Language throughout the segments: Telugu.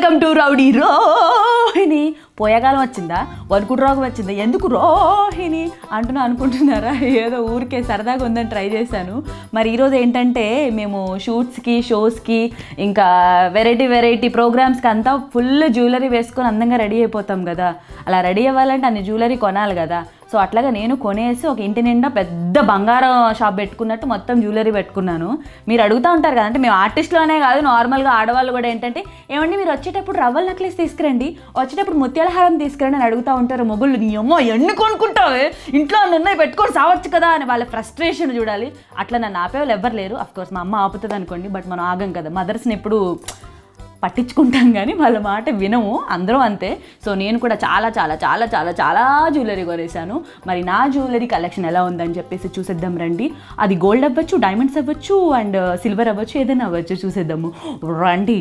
Welcome to rowdy Rohini. పోయగాలం వచ్చిందా, వణుకుడు రోగం వచ్చిందా, ఎందుకు రోహిణి అనుకుంటున్నారా? ఏదో ఊరికే సరదాగా ఉందని ట్రై చేశాను. మరి ఈరోజు ఏంటంటే మేము షూట్స్కి, షోస్కి, ఇంకా వెరైటీ ప్రోగ్రామ్స్కి అంతా ఫుల్ జ్యువెలరీ వేసుకొని అందంగా రెడీ అయిపోతాం కదా. అలా రెడీ అవ్వాలంటే అన్ని జ్యువెలరీ కొనాలి కదా. సో అట్లాగా నేను కొనేసి ఒక ఇంటి నిండా పెద్ద బంగారం షాప్ పెట్టుకున్నట్టు మొత్తం జ్యువెలరీ పెట్టుకున్నాను. మీరు అడుగుతూ ఉంటారు కదా, అంటే మేము ఆర్టిస్ట్లోనే కాదు, నార్మల్గా ఆడవాళ్ళు కూడా ఏంటంటే, ఏమండి మీరు వచ్చేటప్పుడు రవ్వల నెక్లెస్ తీసుకురండి, వచ్చేటప్పుడు ముత్యాల హారం తీసుకురండి అని అడుగుతూ ఉంటారు. మొగుళ్ళు నీ అమ్మో ఎన్ని కొనుక్కుంటావే, ఇంట్లో ఉన్నాయి పెట్టుకొని సావచ్చు కదా అని వాళ్ళ ఫ్రస్ట్రేషన్ చూడాలి. అట్లా నన్ను ఆపేవాళ్ళు ఎవ్వరు లేరు. అఫ్కోర్స్ మా అమ్మ ఆపుతుంది అనుకోండి, బట్ మనం ఆగం కదా. మదర్స్ని ఎప్పుడు పట్టించుకుంటాం కానీ వాళ్ళ మాట వినము, అందరూ అంతే. సో నేను కూడా చాలా చాలా చాలా చాలా చాలా జ్యువెలరీ కొనేసాను. మరి నా జ్యువెలరీ కలెక్షన్ ఎలా ఉందని చెప్పేసి చూసేద్దాం రండి. అది గోల్డ్ అవ్వచ్చు, డైమండ్స్ అవ్వచ్చు, అండ్ సిల్వర్ అవ్వచ్చు, ఏదైనా అవ్వచ్చు, చూసేద్దాము రండి.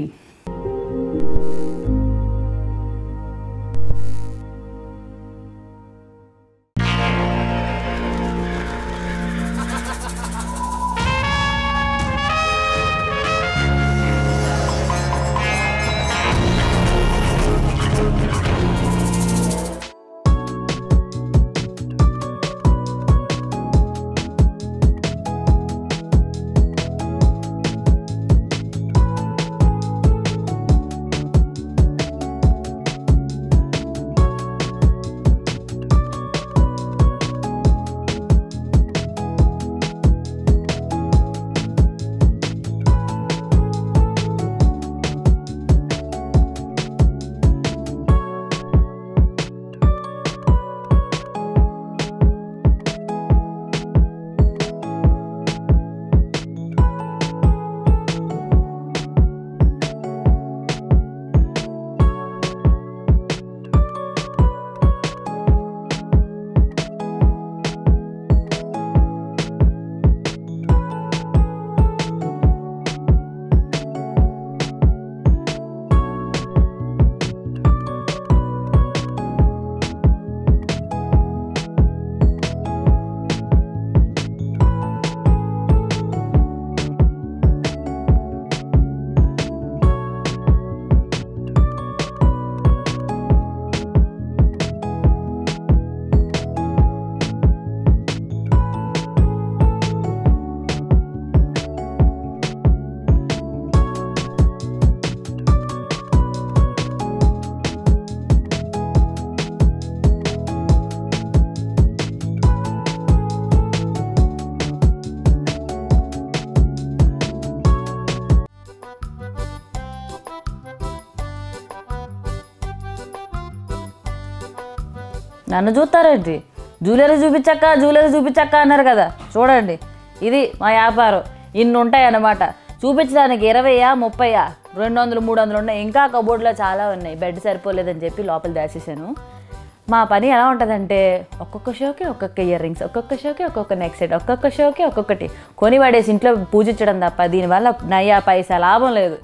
నన్ను చూస్తారేంటి? జ్యువెలరీ చూపించక్క అన్నారు కదా. చూడండి, ఇది మా వ్యాపారం. ఇన్ని ఉంటాయి అన్నమాట. చూపించడానికి 20, 30, 200, 300 ఉన్నాయి. ఇంకా కబోర్డ్లో చాలా ఉన్నాయి. బెడ్ సరిపోలేదని చెప్పి లోపల దాచేసాను. మా పని ఎలా ఉంటుందంటే, ఒక్కొక్క షోకి ఒక్కొక్క ఇయర్ రింగ్స్, ఒక్కొక్క షోకి ఒక్కొక్క నెక్ సెట్, ఒక్కొక్క షోకి ఒక్కొక్కటి కొని పడేసి ఇంట్లో పూజించడం తప్ప దీనివల్ల నయ్యా పైసా లాభం లేదు.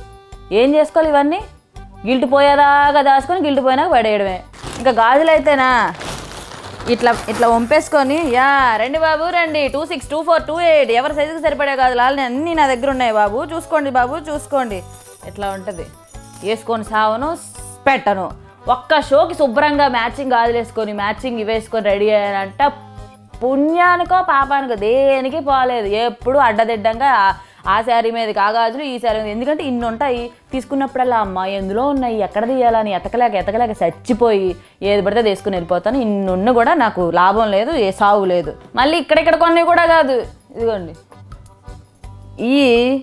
ఏం చేసుకోవాలి? ఇవన్నీ గిల్టు పోయేదాకా దాచుకొని గిల్టు పోయినాక పడేయడమే. ఇంకా గాజులు అయితేనా ఇట్లా వంపేసుకొని, రండి బాబు రండి, 26, 24, 28 ఎవరి సైజుకి సరిపడే గాజులు అన్నీ నా దగ్గర ఉన్నాయి బాబు, చూసుకోండి బాబు చూసుకోండి. ఇట్లా ఉంటుంది. వేసుకొని సావను, పెట్టను. ఒక్క షోకి శుభ్రంగా మ్యాచింగ్ గాజులు వేసుకొని, మ్యాచింగ్ ఇవేసుకొని రెడీ అయ్యానంట పుణ్యానికో పాపానికో దేనికి పోలేదు. ఎప్పుడు అడ్డదిడ్డంగా ఆ శారీ మీదకి ఆ గాజులు, ఈ శారీ మీద. ఎందుకంటే ఇన్ని ఉంటాయి. తీసుకున్నప్పుడల్లా అమ్మ ఎందులో ఉన్నాయి, ఎక్కడ తీయాలని ఎతకలేక చచ్చిపోయి ఏది పడితే తీసుకుని వెళ్ళిపోతాను. ఇన్నున్న కూడా నాకు లాభం లేదు, ఏ సాగు లేదు. మళ్ళీ ఇక్కడ కొన్ని కూడా కాదు. ఇదిగోండి, ఈ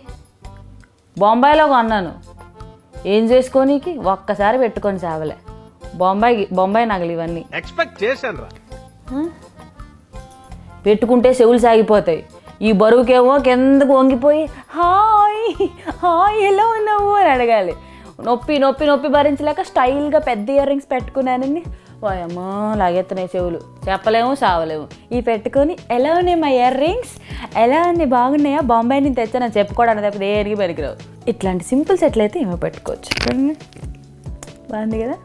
బొంబాయిలో కొన్నాను. ఏం చేసుకోనీకి ఒక్కసారి పెట్టుకొని చావలే. బొంబాయి నగలు ఇవన్నీ ఎక్స్పెక్ట్ చేశాను. పెట్టుకుంటే చెవులు సాగిపోతాయి. ఈ బరువుకేమో కిందకు వంగిపోయి హాయ్ ఎలా ఉన్నావు అని అడగాలి. నొప్పి భరించలేక స్టైల్గా పెద్ద ఇయర్ రింగ్స్ పెట్టుకున్నానని ఓయమ్మో లాగెత్తున్నాయి చెవులు. చెప్పలేము, సావలేము. ఈ పెట్టుకొని ఎలా ఉన్నాయి మా ఇయర్ రింగ్స్, ఎలా ఉన్నాయి, బాగున్నాయా, బొంబాయి నుంచి తెచ్చానని చెప్పుకోవడానికి తప్ప దేనికి పనికిరావు. ఇట్లాంటి సింపుల్ సెట్లు అయితే ఏమో పెట్టుకోవచ్చు. బాగుంది కదా.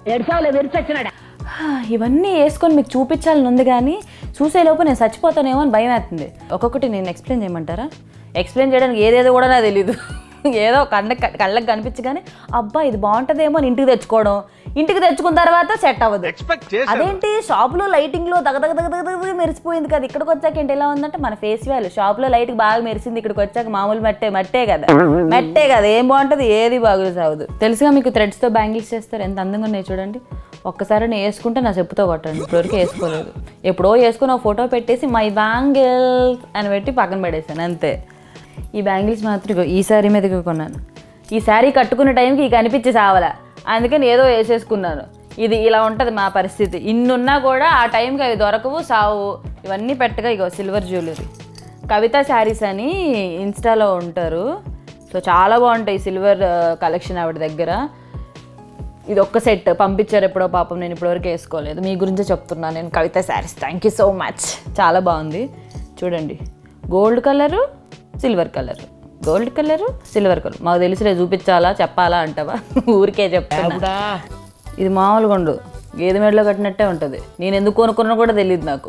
ఇవన్నీ వేసుకొని మీకు చూపించాలని ఉంది కానీ చూసేలోపు నేను చచ్చిపోతానేమో అని భయం వేస్తుంది. ఒక్కొక్కటి నేను ఎక్స్ప్లెయిన్ చేయమంటారా? ఎక్స్ప్లెయిన్ చేయడానికి ఏదేదో కూడా నాకు తెలీదు. ఏదో కళ్ళకి కనిపించగానే అబ్బా ఇది బాగుంటుందేమో అని ఇంటికి తెచ్చుకోవడం, ఇంటికి తెచ్చుకున్న తర్వాత సెట్ అవ్వదు. అదేంటి షాప్లో లైటింగ్లో దగదగ మెరిసిపోయింది కదా, ఇక్కడికి వచ్చాక ఏంటి ఎలా ఉందంటే మన ఫేస్ వాల్యూ షాప్లో లైట్కి బాగా మెరిసింది, ఇక్కడికి వచ్చాక మామూలు మట్టే కదా, ఏం బాగుంటుంది ఏది బాగా సాగదు. తెలుసుగా మీకు థ్రెడ్స్తో బ్యాంగిల్స్ చేస్తారు, ఎంత అందంగా ఉన్నాయి చూడండి. ఒక్కసారి నేను వేసుకుంటే నా చెప్పుతో కొట్టండి, ఇప్పటివరకు వేసుకోలేదు. ఎప్పుడో వేసుకుని ఒక ఫోటో పెట్టేసి మై బ్యాంగిల్స్ అని పెట్టి పక్కన పడేసాను అంతే. ఈ బ్యాంగిల్స్ మాత్రం ఈ శారీ మీదకి కొన్నాను. ఈ శారీ కట్టుకునే టైంకి ఇక అనిపించి సావలా, అందుకని ఏదో వేసేసుకున్నాను. ఇది ఇలా ఉంటుంది మా పరిస్థితి. ఇన్నున్నా కూడా ఆ టైంకి అవి దొరకవు, సావు. ఇవన్నీ పెట్టగా ఇగో సిల్వర్ జ్యువెలరీ. కవిత శారీస్ అని ఇన్స్టాలో ఉంటారు, సో చాలా బాగుంటాయి సిల్వర్ కలెక్షన్ ఆవిడ దగ్గర. ఇది ఒక్క సెట్ పంపించారు ఎప్పుడో, పాపం నేను ఇప్పటివరకు వేసుకోలేదు. మీ గురించే చెప్తున్నాను నేను. Kavitha sarees, thank you so much. చాలా బాగుంది చూడండి. Gold colour, silver colour, gold colour, silver colour. మాకు తెలిసిలే, చూపించాలా చెప్పాలా అంటావా, ఊరికే చెప్తా. ఇది మామూలుగా ఉండదు, గేదె మెడలో కట్టినట్టే ఉంటుంది. నేను ఎందుకు కొనుక్కున్నా కూడా తెలియదు నాకు,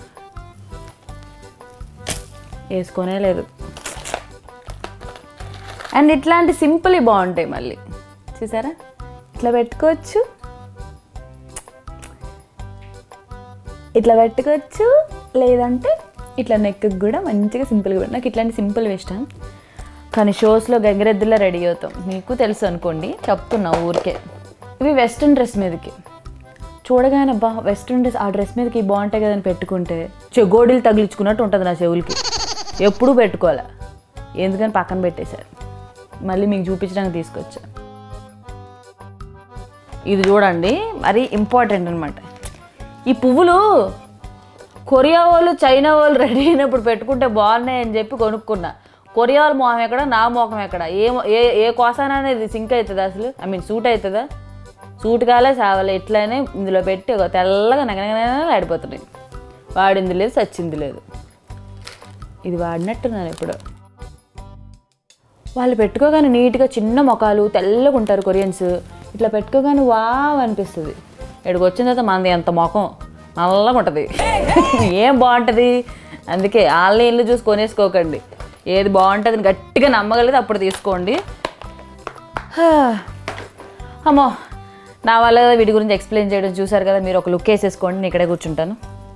వేసుకొనే లేదు. అండ్ ఇట్లాంటి సింపుల్ బాగుంటాయి మళ్ళీ, చూసారా ఇట్లా పెట్టుకోవచ్చు, ఇట్లా పెట్టుకోవచ్చు, లేదంటే ఇట్లా నెక్కి కూడా మంచిగా సింపుల్గా. నాకు ఇట్లాంటి సింపుల్ ఇష్టం, కానీ షోస్లో గంగిరెద్దులా రెడీ అవుతాం, మీకు తెలుసు అనుకోండి, చెప్తున్నా ఊరికే. ఇవి వెస్ట్రన్ డ్రెస్ మీదకి చూడగానే అబ్బా వెస్ట్రన్ డ్రెస్ ఆ డ్రెస్ మీదకి బాగుంటాయి కదని పెట్టుకుంటే చెగోడీలు తగిలించుకున్నట్టు ఉంటుంది నా చెవులకి. ఎప్పుడూ పెట్టుకోవాలి, ఎందుకని పక్కన పెట్టేశారు. మళ్ళీ మీకు చూపించడానికి తీసుకొచ్చా. ఇది చూడండి, మరీ ఇంపార్టెంట్ అనమాట. ఈ పువ్వులు కొరియా వాళ్ళు చైనా వాళ్ళు రెడీ అయినప్పుడు పెట్టుకుంటే బాగున్నాయి అని చెప్పి కొనుక్కున్నా. కొరియా వాళ్ళ మొహం ఎక్కడ, నా మొహం ఎక్కడ, ఏ కోసాన అనేది సింక్ అవుతుందా అసలు, సూట్ అవుతుందా? సూట్ కాలే సావాలి. ఇట్లానే ఇందులో పెట్టి ఒక తెల్లగా నగనగనగా ఆడిపోతున్నాయి. వాడింది లేదు, సచ్చింది లేదు. ఇది వాడినట్టున్నాను ఇప్పుడు. వాళ్ళు పెట్టుకోగానే నీట్గా చిన్న మొఖాలు తెల్లగా ఉంటారు కొరియన్స్. ఇట్లా పెట్టుకోగానే వావ్ అనిపిస్తుంది. ఇక్కడికి వచ్చిన తర్వాత మనది ఎంత మొఖం నల్లగా ఉంటుంది, ఏం బాగుంటుంది. అందుకే ఆన్లైన్లో చూసి కొనేసుకోకండి, ఏది బాగుంటుందని గట్టిగా నమ్మగలిగితే అప్పుడు తీసుకోండి. అమ్మో, నా వల్ల వీటి గురించి ఎక్స్ప్లెయిన్ చేయడం చూసారు కదా. మీరు ఒక లుక్ వేసేసుకోండి, నేను ఇక్కడే కూర్చుంటాను.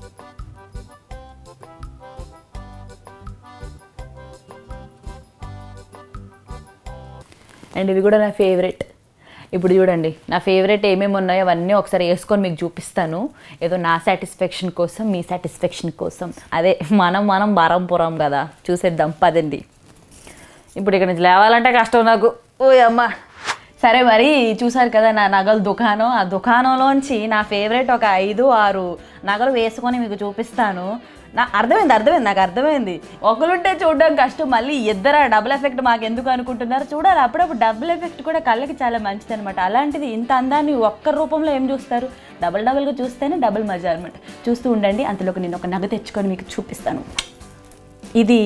అండ్ ఇవి కూడా నా ఫేవరెట్. ఇప్పుడు చూడండి నా ఫేవరెట్ ఏమేమి ఉన్నాయో అవన్నీ ఒకసారి వేసుకొని మీకు చూపిస్తాను. ఏదో నా సాటిస్ఫాక్షన్ కోసం, మీ సాటిస్ఫాక్షన్ కోసం. అదే మనం బారంపురం కదా, చూసేద్దాం పదండి. ఇప్పుడు ఇక్కడ నుంచి లేవాలంటే కష్టం నాకు. ఓ అమ్మ, సరే మరి చూసారు కదా నా నగల దుకాణం. ఆ దుకాణంలోంచి నా ఫేవరెట్ ఒక 5-6 నగలు వేసుకొని మీకు చూపిస్తాను. నాకు అర్థమైంది. ఒకరుంటే చూడడం కష్టం, మళ్ళీ ఇద్దరు డబుల్ ఎఫెక్ట్ మాకు ఎందుకు అనుకుంటున్నారు. చూడాలి, అప్పుడప్పుడు డబుల్ ఎఫెక్ట్ కూడా కళ్ళకి చాలా మంచిది అనమాట. అలాంటిది ఇంత అందాన్ని ఒక్క రూపంలో ఏం చూస్తారు, డబుల్గా చూస్తేనే డబుల్ మజా అనమాట. చూస్తూ ఉండండి, అంతలోకి నేను ఒక నగ తెచ్చుకొని మీకు చూపిస్తాను. ఇది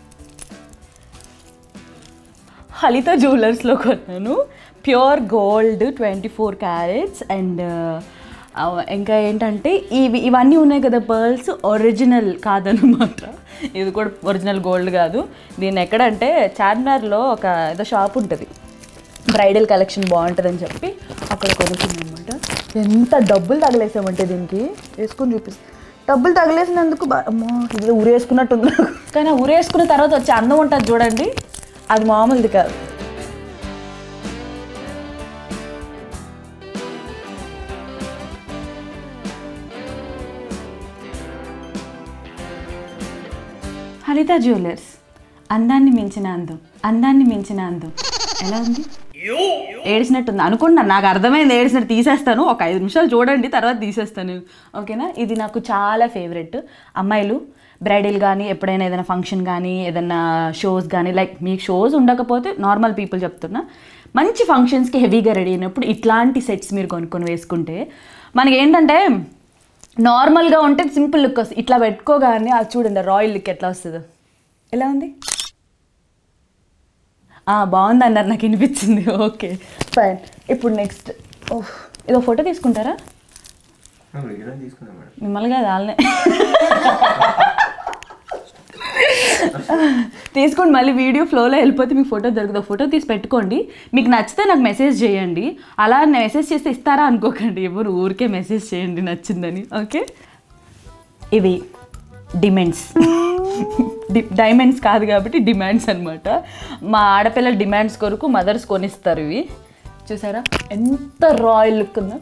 లలిత జ్యువెలర్స్లో కొన్నాను, ప్యూర్ గోల్డ్ 24 క్యారెట్స్. అండ్ ఇంకా ఏంటంటే ఇవన్నీ ఉన్నాయి కదా పర్ల్స్, ఒరిజినల్ కాదనమాట. ఇది కూడా ఒరిజినల్ గోల్డ్ కాదు. దీన్ని ఎక్కడంటే చార్మినార్లో ఒక ఏదో షాప్ ఉంటుంది, బ్రైడల్ కలెక్షన్ బాగుంటుందని చెప్పి అక్కడ కొనుక్కుంది అనమాట. ఎంత డబ్బులు తగిలేసామంటే దీనికి, వేసుకొని చూపిస్తాను. డబ్బులు తగిలేసినందుకు అమ్మో ఇది ఊరేసుకున్నట్టుంది నాకు. కానీ ఊరేసుకున్న తర్వాత వచ్చే అందం ఉంటుంది చూడండి, అది మామూలుది కాదు. లలిత జ్యువెలర్స్, అందాన్ని మించిన అందం. ఎలా ఉంది? ఏడిసినట్టుంది అనుకుంటున్నాను, నాకు అర్థమైంది ఏడిసినట్టు. తీసేస్తాను, ఒక 5 నిమిషాలు చూడండి, తర్వాత తీసేస్తాను, ఓకేనా? ఇది నాకు చాలా ఫేవరెట్. అమ్మాయిలు బ్రైడల్ కానీ, ఎప్పుడైనా ఏదైనా ఫంక్షన్ కానీ, ఏదైనా షోస్ కానీ, లైక్ మీకు షోస్ ఉండకపోతే నార్మల్ పీపుల్ చెప్తున్నా, మంచి ఫంక్షన్స్కి హెవీగా రెడీ అయినప్పుడు ఇట్లాంటి సెట్స్ మీరు కొనుక్కొని వేసుకుంటే మనకి ఏంటంటే నార్మల్గా ఉంటే సింపుల్ లుక్ వస్తుంది. ఇట్లా పెట్టుకోగానే అది చూడండి రాయల్ లుక్ ఎట్లా వస్తుందో. ఎలా ఉంది? బాగుంది అన్నారు, నాకు వినిపించింది. Okay fine. ఇప్పుడు నెక్స్ట్ ఇదో ఫోటో తీసుకుంటారా? మిమ్మల్ని కాదు వాళ్ళనే. తీసుకోండి, మళ్ళీ వీడియో ఫ్లోలో వెళ్ళిపోతే మీకు ఫోటో దొరుకుతుంది. ఫోటో తీసి పెట్టుకోండి. మీకు నచ్చితే నాకు మెసేజ్ చేయండి. అలా మెసేజ్ చేస్తే ఇస్తారా అనుకోకండి, ఎవరు ఊరికే మెసేజ్ చేయండి నచ్చిందని. ఓకే, ఇవి డైమండ్స్ కాదు కాబట్టి డిమాండ్స్ అనమాట. మా ఆడపిల్లల డిమాండ్స్ కొరకు మదర్స్ కొనిస్తారు ఇవి. చూసారా ఎంత రాయల్ లుక్ ఉందో.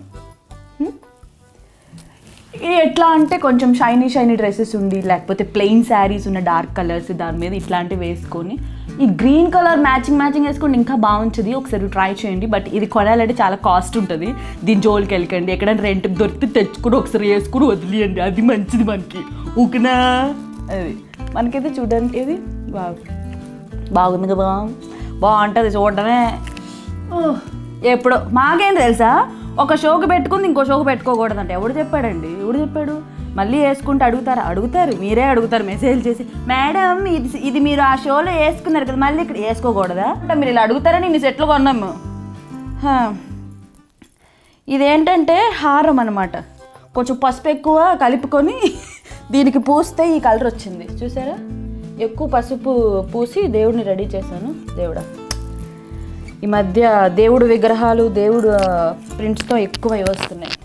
ఇది ఎట్లా అంటే కొంచెం షైనీ డ్రెస్సెస్ ఉండి, లేకపోతే ప్లెయిన్ శారీస్ ఉన్న డార్క్ కలర్స్ దాని మీద ఇట్లాంటివి వేసుకొని, ఈ గ్రీన్ కలర్ మ్యాచింగ్ వేసుకోండి, ఇంకా బాగుంటుంది. ఒకసారి ట్రై చేయండి. బట్ ఇది కొనాలంటే చాలా కాస్ట్ ఉంటుంది. దీని జోలికి వెళ్ళకండి. ఎక్కడైనా రెంట్కి దొరికితే తెచ్చుకుని ఒకసారి వేసుకుని వదిలేయండి, అది మంచిది మనకి. ఊకినా అది మనకైతే చూడడానికి ఇది బాగుంది కదా, బాగుంటుంది చూడడమే. ఎప్పుడో మాకేం తెలుసా, ఒక షోకి పెట్టుకుంది ఇంకో షోకి పెట్టుకోకూడదంటే ఎవడు చెప్పాడు? మళ్ళీ వేసుకుంటే అడుగుతారు, మీరే అడుగుతారు మెసేజ్ చేసి, మేడం ఇది మీరు ఆ షోలో వేసుకున్నారు కదా, మళ్ళీ ఇక్కడ వేసుకోకూడదా అంటే మీరు ఇలా అడుగుతారని ఇన్ని సెట్లు కొన్నాము. ఇదేంటంటే హారం అనమాట. కొంచెం పసుపు ఎక్కువ కలుపుకొని దీనికి పూస్తే ఈ కలర్ వచ్చింది. చూసారా, ఎక్కువ పసుపు పూసి దేవుడిని రెడీ చేశాను. దేవుడా, ఈ మధ్య దేవుడు విగ్రహాలు, దేవుడు ప్రింట్స్తో ఎక్కువ వస్తున్నాయి.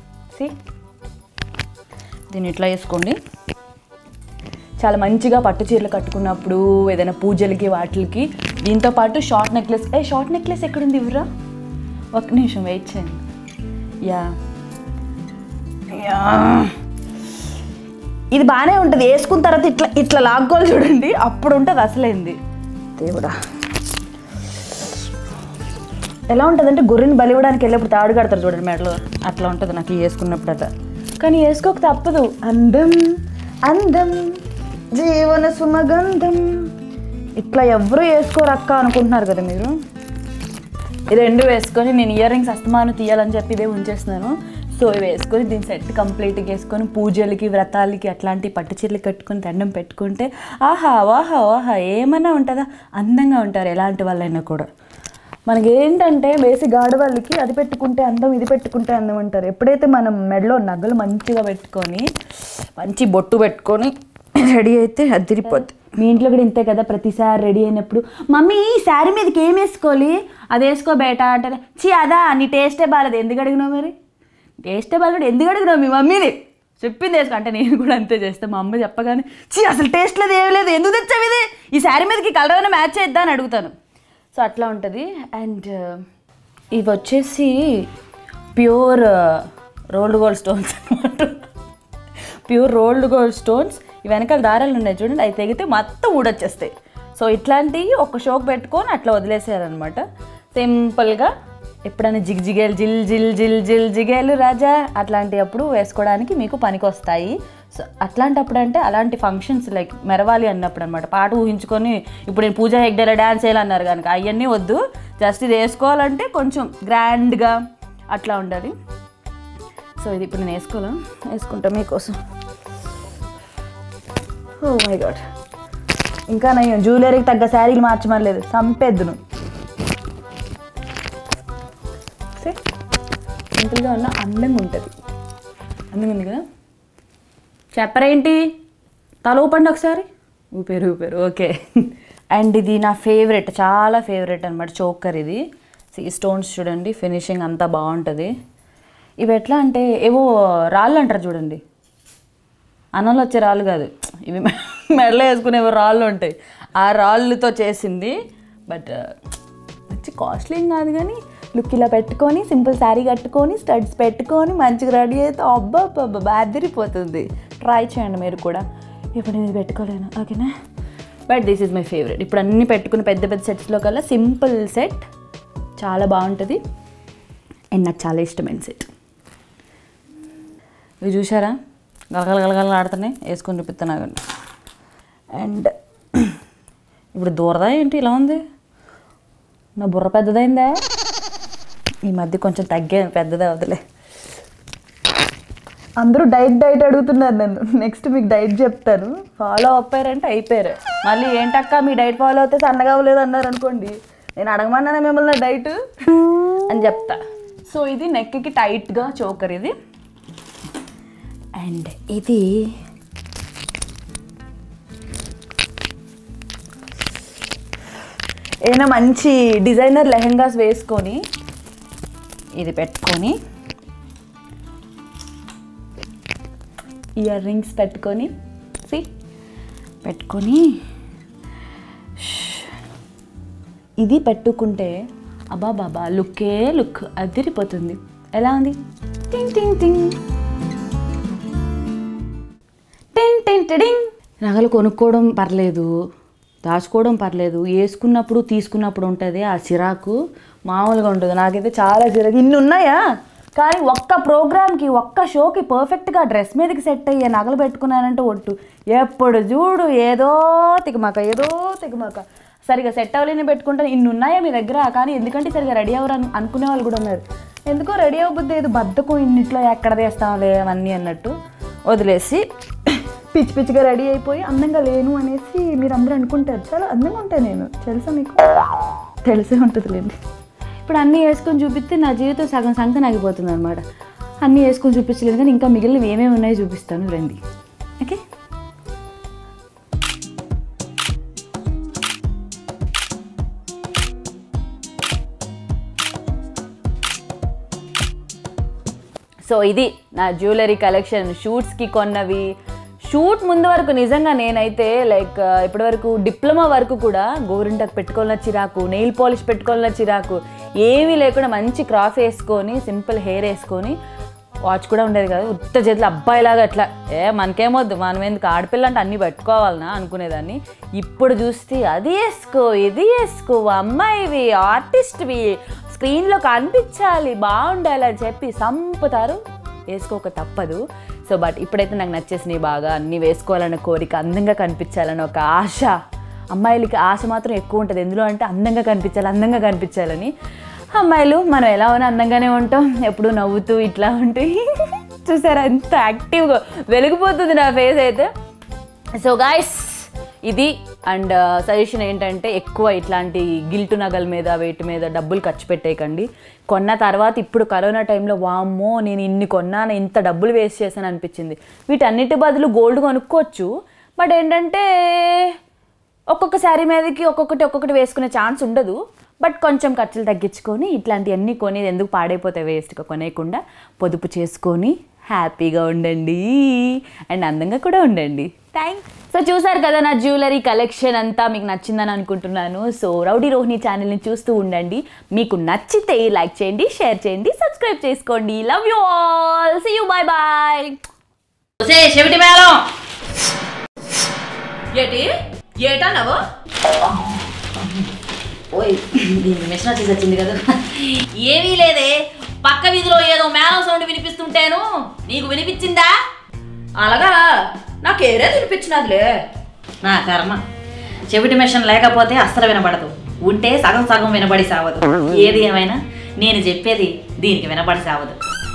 దీన్ని ఇట్లా వేసుకోండి. చాలా మంచిగా పట్టు చీరలు కట్టుకున్నప్పుడు, ఏదైనా పూజలకి వాటికి దీంతో పాటు షార్ట్ నెక్లెస్ ఎక్కడుంది ఇవ్వరా? ఒక్క నిమిషం వెయిట్ చేయండి. ఇది బాగానే ఉంటుంది. వేసుకున్న తర్వాత ఇట్లా లాక్కోవాలి చూడండి, అప్పుడు ఉంటుంది అసలేంది. దేవుడా, ఎలా ఉంటుంది అంటే గొర్రెని బలివ్వడానికి వెళ్ళేప్పుడు తాడు కడతారు చూడండి మెడలో, అట్లా ఉంటుంది నాకు వేసుకున్నప్పుడు అట్లా. కానీ వేసుకోక తప్పదు. అందం జీవన సుమగంధం. ఇట్లా ఎవరు వేసుకోరక్క అనుకుంటున్నారు కదా మీరు. ఈ రెండు వేసుకొని నేను ఇయర్ రింగ్స్ అస్తమాను తీయాలని చెప్పి ఇదే ఉంచేస్తున్నాను. సో ఇవి వేసుకొని దీని సెట్ కంప్లీట్గా వేసుకొని పూజలకి, వ్రతాలకి, అట్లాంటి పట్టు చీరలు కట్టుకొని దండం పెట్టుకుంటే ఆహా వాహా ఏమన్నా ఉంటుందా, అందంగా ఉంటారు ఎలాంటి వాళ్ళైనా కూడా. మనకి ఏంటంటే బేసిక్ ఆడవాళ్ళకి అది పెట్టుకుంటే అందం, ఇది పెట్టుకుంటే అందం అంటారు. ఎప్పుడైతే మనం మెడలో నగలు మంచిగా పెట్టుకొని, మంచి బొట్టు పెట్టుకొని రెడీ అయితే అదిరిపోద్ది. మీ ఇంట్లో కూడా ఇంతే కదా, ప్రతిసారి రెడీ అయినప్పుడు మమ్మీ ఈ శారీ మీదకి ఏం వేసుకోవాలి, అది వేసుకో బేటా అంటారు. అదా నీ టేస్టే బాగాలేదు, ఎందుకు అడిగినావు? మరి టేస్టే బాగాలేదు ఎందుకు అడిగినావు మీ మమ్మీని? చెప్పింది వేసుకో అంటే నేను కూడా అంతే చేస్తాను. మా అమ్మ చెప్పగానే అసలు టేస్ట్ లేదు ఏమి లేదు, ఎందుకు తెచ్చావు ఇది, ఈ శారీ మీదకి కలర్ అయినా మ్యాచ్ చేద్దా అని అడుగుతాను. సో అట్లా ఉంటుంది. అండ్ ఇవి వచ్చేసి ప్యూర్ రోల్డ్ గోల్డ్ స్టోన్స్ అనమాట. Pure rolled gold stones. ఈ వెనకాల దారాలు ఉన్నాయి చూడండి, అవి తెగితే మొత్తం ఊడొచ్చేస్తాయి. సో ఇట్లాంటివి ఒక షోక్ పెట్టుకొని అట్లా వదిలేసారనమాట. సింపుల్గా ఎప్పుడైనా జిగేలు జిగేలు రాజా అట్లాంటి అప్పుడు వేసుకోవడానికి మీకు పనికి వస్తాయి. సో అట్లాంటప్పుడు అంటే అలాంటి ఫంక్షన్స్ లైక్ మెరవాలి అన్నప్పుడు అనమాట. పాట ఊహించుకొని ఇప్పుడు నేను పూజా హెగ్డేలో డ్యాన్స్ వేయాలన్నారు కనుక అవన్నీ వద్దు, జస్ట్ ఇది వేసుకోవాలంటే కొంచెం గ్రాండ్గా అట్లా ఉండాలి. సో ఇది ఇప్పుడు నేను వేసుకుంటా మీకోసం. ఓ మై గాడ్, ఇంకా నేను జ్యువెలరీకి తగ్గ శారీలు మార్చమలేదు, సంపేద్దును. సింపుల్గా ఉన్న అందంగా ఉంటుంది. అందంగా ఉంది కదా. చెప్పరేంటి, తల ఊపండి ఒకసారి, ఊపేరు. ఓకే. అండ్ ఇది నా ఫేవరెట్, చాలా ఫేవరెట్ అనమాట చోకర్. ఇది స్టోన్స్ చూడండి, ఫినిషింగ్ అంతా బాగుంటుంది. ఇవి ఎట్లా అంటే ఏవో రాళ్ళు అంటారు చూడండి, అన్నంలో వచ్చే రాళ్ళు కాదు, ఇవి మెడలో వేసుకునేవో రాళ్ళు ఉంటాయి, ఆ రాళ్ళతో చేసింది. బట్ మంచి కాస్ట్లీ ఏం కాదు, కానీ లుక్ ఇలా పెట్టుకొని సింపుల్ శారీ కట్టుకొని స్టడ్స్ పెట్టుకొని మంచిగా రెడీ అయితే అబ్బా అదిరిపోతుంది. ట్రై చేయండి మీరు కూడా. ఇప్పుడు నేను పెట్టుకోలేను, ఓకేనా. But this is my favourite. ఇప్పుడు అన్నీ పెట్టుకుని పెద్ద పెద్ద సెట్స్లో కల్లా సింపుల్ సెట్ చాలా బాగుంటుంది. అండ్ నాకు చాలా ఇష్టమైన సెట్. ఇవి చూసారా, గలగల ఆడుతున్నాయి, వేసుకొని చూపిస్తాను ఆగండి. అండ్ ఇప్పుడు దూరదా ఏంటి ఇలా ఉంది, నా బుర్ర పెద్దదైందా? ఈ మధ్య కొంచెం తగ్గాను, పెద్దదే వదిలే. అందరూ డైట్ అడుగుతున్నారు నన్ను. నెక్స్ట్ మీకు డైట్ చెప్తాను, ఫాలో అయ్యారంటే అయిపోయారు. మళ్ళీ ఏంటక్క మీ డైట్ ఫాలో అవుతే సన్నగా అవ్వలేదు అన్నారు అనుకోండి, నేను అడగమన్నాను మిమ్మల్ని డైట్ అని చెప్తా. సో ఇది నెక్కి టైట్గా చోకర్ ఇది. అండ్ ఇది ఏదైనా మంచి డిజైనర్ లెహెంగాస్ వేసుకొని ఇది పెట్టుకొని ఇయర్ రింగ్స్ పెట్టుకొని ఇది పెట్టుకుంటే అబ్బా బాబా లుక్ అదిరిపోతుంది. ఎలా ఉంది? టింగ్ టింగ్ టింగ్ టింగ్ టింగ్ టింగ్. నగలు కొనుక్కోవడం పర్లేదు, దాచుకోవడం పర్లేదు, వేసుకున్నప్పుడు తీసుకున్నప్పుడు ఉంటుంది ఆ చిరాకు మామూలుగా ఉంటుంది. నాకైతే చాలా చిరాకు. ఇన్ని ఉన్నాయా కానీ ఒక్క ప్రోగ్రామ్కి ఒక్క షోకి పర్ఫెక్ట్గా డ్రెస్ మీదకి సెట్ అయ్యే నగలు పెట్టుకున్నానంటే ఒట్టు. ఎప్పుడు చూడు ఏదో తికమాక సరిగా సెట్ అవ్వలేని పెట్టుకుంటాను. ఇన్ని ఉన్నాయా మీ దగ్గర? కానీ ఎందుకంటే సరిగా రెడీ అవ్వరు అనుకునే వాళ్ళు కూడా ఉన్నారు. ఎందుకో రెడీ అవ్వబుద్ది ఏదో బద్దకం, ఇన్నిట్లో ఎక్కడ తీస్తాంలే అవన్నీ అన్నట్టు వదిలేసి పిచ్చిగా రెడీ అయిపోయి అందంగా లేను అనేసి మీరు అందరూ అనుకుంటారు. చాలా అందంగా ఉంటాను నేను, తెలుసా మీకు? తెలిసే ఉంటుందిలేండి. ఇప్పుడు అన్నీ వేసుకొని చూపిస్తే నా జీవితం సగం సంఖ్య ఆగిపోతుంది అనమాట. అన్నీ వేసుకొని చూపించలేదు కానీ ఇంకా మిగిలినవి ఏమేమి ఉన్నాయో చూపిస్తాను రండి. ఓకే, సో ఇది నా జ్యువెలరీ కలెక్షన్. షూట్స్కి కొన్నవి, షూట్ ముందు వరకు నిజంగా నేనైతే లైక్ ఇప్పటి వరకు డిప్లొమా వరకు కూడా గోరింటకు పెట్టుకోవాలన్న చిరాకు, నెయిల్ పాలిష్ పెట్టుకోవాలన్న చిరాకు ఏమీ లేకుండా మంచి క్రాఫ్ వేసుకొని సింపుల్ హెయిర్ వేసుకొని, వాచ్ కూడా ఉండేది కాదు, ఉత్త చేతులు అబ్బాయిలాగా అట్లా మనకేమొద్దు, మనం ఎందుకు ఆడపిల్ల అంటే అన్నీ పెట్టుకోవాలనా అనుకునేదాన్ని. ఇప్పుడు చూస్తే అది వేసుకో ఇది వేసుకో, అమ్మాయివి ఆర్టిస్ట్వి స్క్రీన్లో కనిపించాలి బాగుండాలి అని చెప్పి సంపుతారు. వేసుకోక తప్పదు. సో బట్ ఇప్పుడైతే నాకు నచ్చేసినాయి బాగా, అన్నీ వేసుకోవాలన్న కోరిక, అందంగా కనిపించాలని ఒక ఆశ. అమ్మాయిలకి ఆశ మాత్రం ఎక్కువ ఉంటుంది ఎందులో అంటే అందంగా కనిపించాలని. అమ్మాయిలు మనం ఎలా ఉన్నా అందంగానే ఉంటాం, ఎప్పుడు నవ్వుతూ ఇట్లా ఉంటాయి. చూసారా ఎంత యాక్టివ్గా వెలిగిపోతుంది నా ఫేస్ అయితే. సో గాయ్స్ ఇది అండ్ సజెషన్ ఏంటంటే ఎక్కువ ఇట్లాంటి గిల్టు నగల మీద వీటి మీద డబ్బులు ఖర్చు పెట్టేయకండి. కొన్న తర్వాత ఇప్పుడు కరోనా టైంలో వామ్మో నేను ఇన్ని కొన్నాను, ఇంత డబ్బులు వేస్ట్ చేశాను అనిపించింది. వీటన్నిటి బదులు గోల్డ్ కొనుక్కోవచ్చు. బట్ ఏంటంటే ఒక్కొక్క శారీ మీదకి ఒక్కొక్కటి వేసుకునే ఛాన్స్ ఉండదు. బట్ కొంచెం ఖర్చులు తగ్గించుకొని ఇట్లాంటివన్నీ కొనేది ఎందుకు పాడైపోతే వేస్ట్గా కొనేయకుండా పొదుపు చేసుకొని హ్యాపీగా ఉండండి అండ్ అందంగా కూడా ఉండండి. థ్యాంక్స్. సో చూసారు కదా నా జ్యువెలరీ కలెక్షన్ అంతా మీకు నచ్చిందని అనుకుంటున్నాను. సో రౌడీ రోహిణి ఛానల్ని చూస్తూ ఉండండి. మీకు నచ్చితే లైక్ చేయండి, షేర్ చేయండి, సబ్స్క్రైబ్ చేసుకోండి. Love you all, see you, bye bye. చెవిటి మేళం ఏటన్నావు? ఓయ్ దీనికి మిషన్ వచ్చేసి వచ్చింది కదా. ఏమీ లేదే, పక్క వీధిలో ఏదో మేళం సౌండ్ వినిపిస్తుంటేను నీకు వినిపించిందా? అలాగా నాకేరే వినిపించినదిలే. నా కర్మ, చెవిటి మిషన్ లేకపోతే అస్సలు వినపడదు, ఉంటే సగం వినబడి సావదు. ఏది ఏమైనా నేను చెప్పేది దీనికి వినబడి సావదు.